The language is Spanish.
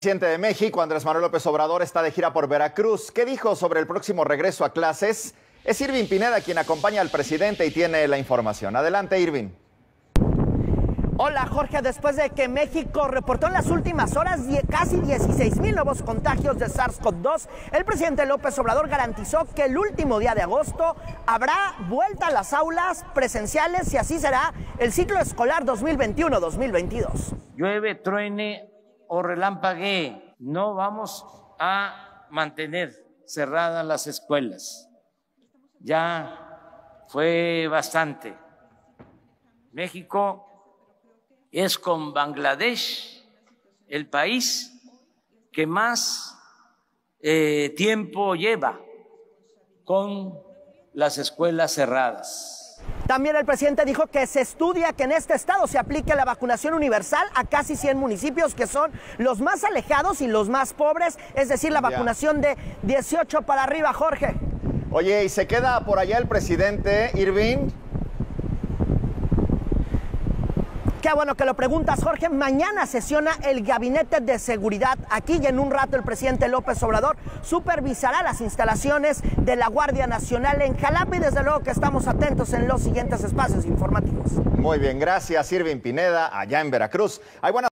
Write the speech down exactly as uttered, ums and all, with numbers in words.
presidente de México, Andrés Manuel López Obrador, está de gira por Veracruz. ¿Qué dijo sobre el próximo regreso a clases? Es Irving Pineda quien acompaña al presidente y tiene la información. Adelante, Irving. Hola, Jorge. Después de que México reportó en las últimas horas casi dieciséis mil nuevos contagios de SARS CoV dos, el presidente López Obrador garantizó que el último día de agosto habrá vuelta a las aulas presenciales y así será el ciclo escolar dos mil veintiuno dos mil veintidós. Llueve, truene o relampaguee, no vamos a mantener cerradas las escuelas. Ya fue bastante. México es con Bangladesh el país que más eh, tiempo lleva con las escuelas cerradas. También el presidente dijo que se estudia que en este estado se aplique la vacunación universal a casi cien municipios que son los más alejados y los más pobres, es decir, la vacunación de dieciocho para arriba, Jorge. Oye, ¿y se queda por allá el presidente, Irving? Qué bueno que lo preguntas, Jorge. Mañana sesiona el Gabinete de Seguridad aquí y en un rato el presidente López Obrador supervisará las instalaciones de la Guardia Nacional en Jalapa y desde luego que estamos atentos en los siguientes espacios informativos. Muy bien, gracias, Irving Pineda, allá en Veracruz. Hay buenas